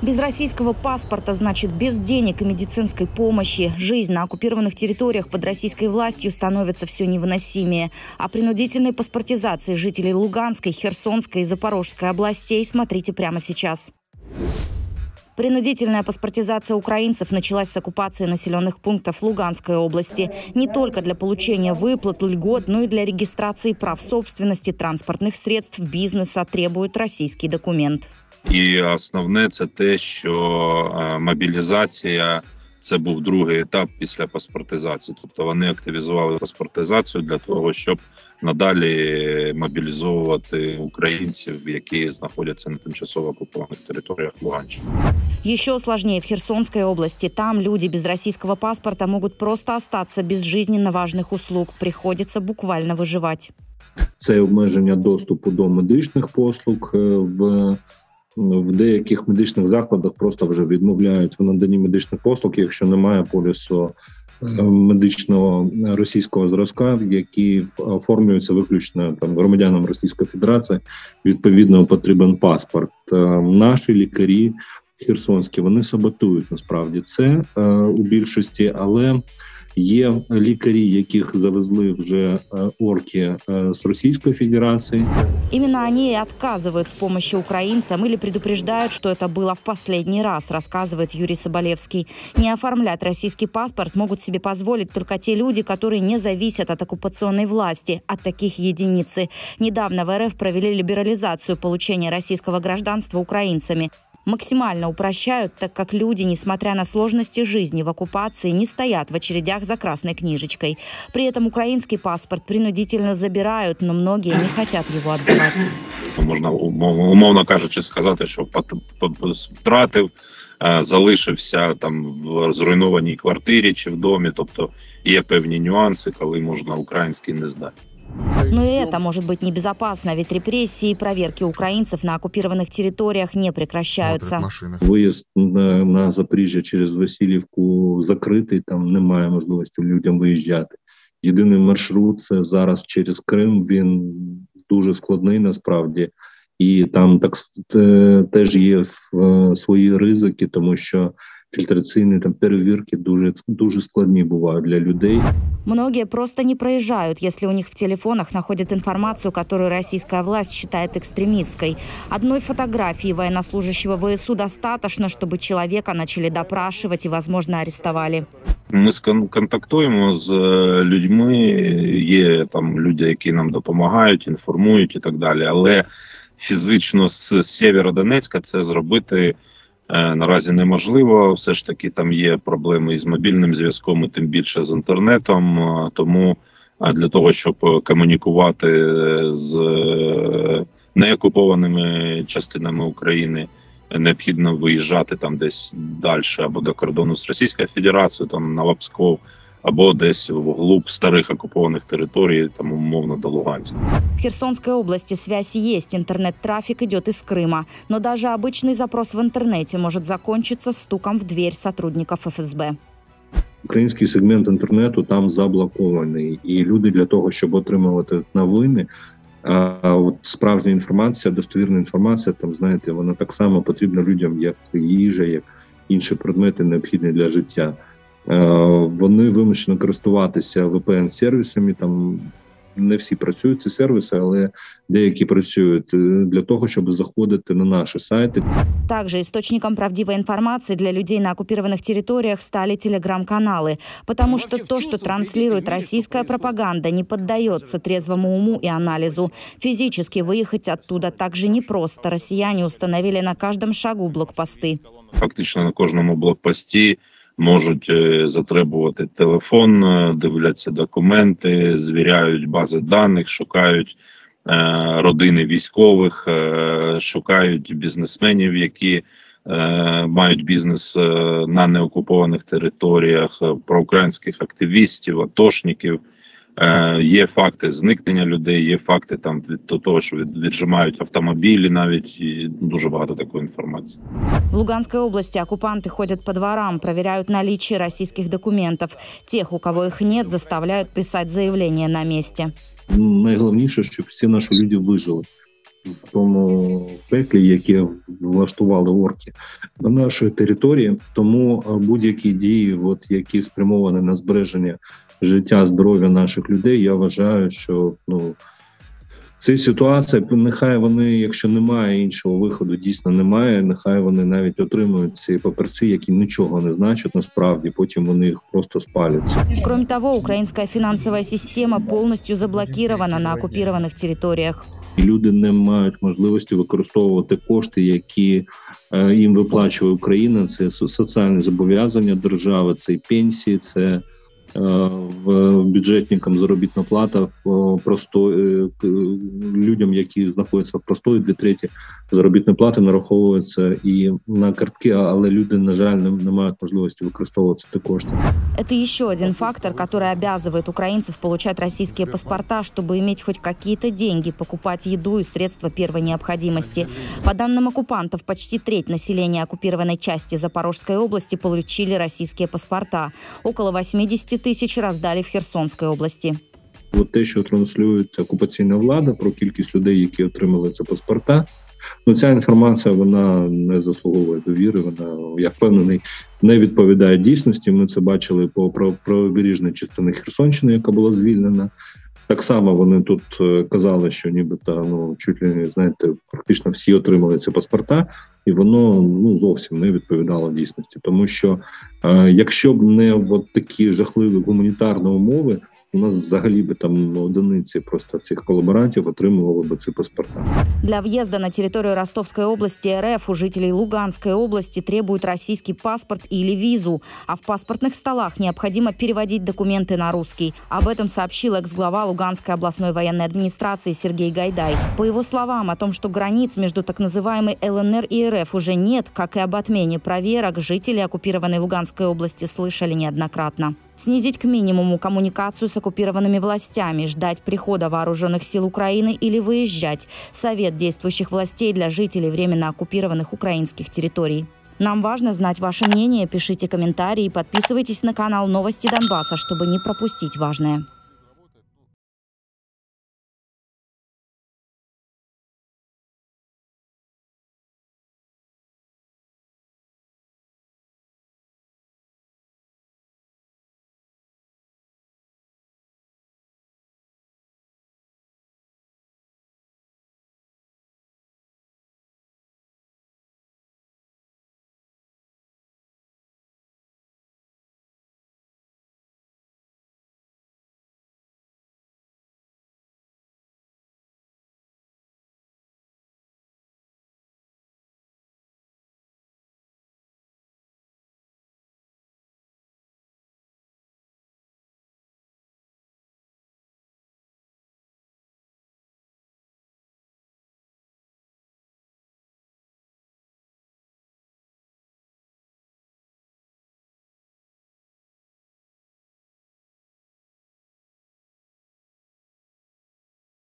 Без российского паспорта значит без денег и медицинской помощи. Жизнь на оккупированных территориях под российской властью становится все невыносимее. О принудительной паспортизации жителей Луганской, Херсонской и Запорожской областей смотрите прямо сейчас. Принудительная паспортизация украинцев началась с оккупации населенных пунктов Луганской области. Не только для получения выплат, льгот, но и для регистрации прав собственности, транспортных средств, бизнеса требует российский документ. І основне – це те, що мобілізація – це був другий етап після паспортизації. Тобто вони активізували паспортизацію для того, щоб надалі мобілізовувати українців, які знаходяться на тимчасово окупованих територіях Луганщини. Еще сложнее в Херсонской области. Там люди без российского паспорта могут просто остаться без жизненно важных услуг. Приходится буквально выживать. Це обмеження доступу до медичних послуг. В деяких медичних закладах просто вже відмовляють в наданні медичних послуг, якщо немає полісу медичного російського зразка, які оформлюються виключно громадянам Російської Федерації. Відповідно, потрібен паспорт. Наші лікарі херсонські, вони саботують насправді це у більшості, але є лікарі, яких завезли вже орки с Российской Федерации. Именно они и отказывают в помощи украинцам или предупреждают, что это было в последний раз, рассказывает Юрий Соболевский. Не оформлять российский паспорт могут себе позволить только те люди, которые не зависят от оккупационной власти, от таких единицы. Недавно в РФ провели либерализацию получения российского гражданства украинцами. Максимально упрощают, так как люди, несмотря на сложности жизни в оккупации, не стоят в очередях за красной книжечкой. При этом украинский паспорт принудительно забирают, но многие не хотят его отдавать. Можна, умовно кажучи, сказати, що втратив, залишився там в зруйнованій квартирі чи в домі. Тобто є певні нюанси, коли можна український не здати. Но и это может быть небезопасно, ведь репрессии и проверки украинцев на оккупированных территориях не прекращаются. Виїзд на Запоріжжя через Васильівку закритий, там немає можливості людям виїжджати. Єдиний маршрут – це зараз через Крим, він дуже складний насправді. І там теж є свої ризики, тому що фильтрационные перевірки дуже складні бувають для людей. Многие просто не проезжают, если у них в телефонах находят информацию, которую российская власть считает экстремистской. Одной фотографии военнослужащего ВСУ достаточно, чтобы человека начали допрашивать и, возможно, арестовали. Ми контактуємо з людьми, є там люди, які нам допомагають, інформують і так далі, але фізично з Сєвєродонецька це зробити наразі неможливо. Все ж таки там є проблеми із мобільним зв'язком і тим більше з інтернетом, тому для того, щоб комунікувати з неокупованими частинами України, необхідно виїжджати там десь далі або до кордону з Російською Федерацією, там на Лапсков, або десь вглубь старых оккупованных территорий, там умовно до Луганска. В Херсонской области связь есть, интернет-трафик идет из Крыма. Но даже обычный запрос в интернете может закончиться стуком в дверь сотрудников ФСБ. Український сегмент інтернету там заблокований. І люди для того, щоб отримувати новини, от справжня інформація, достовірна інформація, там, знаєте, вона так само потрібна людям, як їжа, як інші предмети, необхідні для життя. Вони вимушені користуватися VPN-сервісами, там не всі працюють ці сервіси, але деякі працюють для того, щоб заходити на наші сайти. Также источником правдивой информации для людей на оккупированных территориях стали телеграм-каналы, потому что то, что транслирует российская пропаганда, не поддается трезвому уму и анализу. Физически выехать оттуда также непросто. Россияне установили на каждом шагу блокпости. Фактично на кожному блокпості можуть затребувати телефон, дивляться документи, звіряють бази даних, шукають родини військових, шукають бізнесменів, які мають бізнес на неокупованих територіях, проукраїнських активістів, атошників. Є факти зникнення людей, є факти там від того, що віджимають автомобілі, навіть і дуже багато такої інформації. В Луганской области оккупанты ходят по дворам, проверяют наличие российских документов. Тех, у кого их нет, заставляют писать заявление на месте. Найголовніше, щоб всі наші люди вижили. в тому пеклі, яке влаштували орки на нашій території. Тому будь-які дії, які спрямовані на збереження життя, здоров'я наших людей, я вважаю, що ця ситуація, нехай вони, якщо немає іншого виходу, дійсно немає, нехай вони навіть отримують ці папірці, які нічого не значать насправді, потім вони їх просто спалять. Кроме того, украинская финансовая система полностью заблокирована на оккупированных территориях. Люди не мають можливості використовувати кошти, які їм виплачує Україна. Це соціальні зобов'язання держави, це пенсії, це бюджетникам заробітна плата, людям, які знаходяться в простої, 2/3 заробітної плати нараховуються і на картки, але люди, на жаль, не мають можливости використовувати ці кошти. Это еще один фактор, который обязывает украинцев получать российские паспорта, чтобы иметь хоть какие-то деньги, покупать еду и средства первой необходимости. По данным оккупантов, почти треть населения оккупированной части Запорожской области получили российские паспорта. Около 80 тысяч раздали в Херсонской области. Те, що транслюють окупаційна влада про кількість людей, які отримали ці паспорта, ця інформація, вона не заслуговує довіри, вона, я впевнений, не відповідає дійсності. Ми це бачили по правобережній частині Херсонщини, яка була звільнена. Так само вони тут казали, що нібито, чуть ли, знаєте, практично всі отримали ці паспорта, і воно зовсім не відповідало дійсності. Тому що якщо б не такі жахливі гуманітарні умови, у нас взагалі би там одиниці просто цих колаборантів отримували бы ці паспорта. Для въезда на территорию Ростовской области РФ у жителей Луганской области требуют российский паспорт или визу, а в паспортных столах необходимо переводить документы на русский. Об этом сообщил экс-глава Луганской областной военной администрации Сергей Гайдай. По его словам, о том, что границ между так называемой ЛНР и РФ уже нет, как и об отмене проверок, жители оккупированной Луганской области слышали неоднократно. Снизить к минимуму коммуникацию с оккупированными властями, ждать прихода вооруженных сил Украины или выезжать. Совет действующих властей для жителей временно оккупированных украинских территорий. Нам важно знать ваше мнение, пишите комментарии и подписывайтесь на канал Новости Донбасса, чтобы не пропустить важное.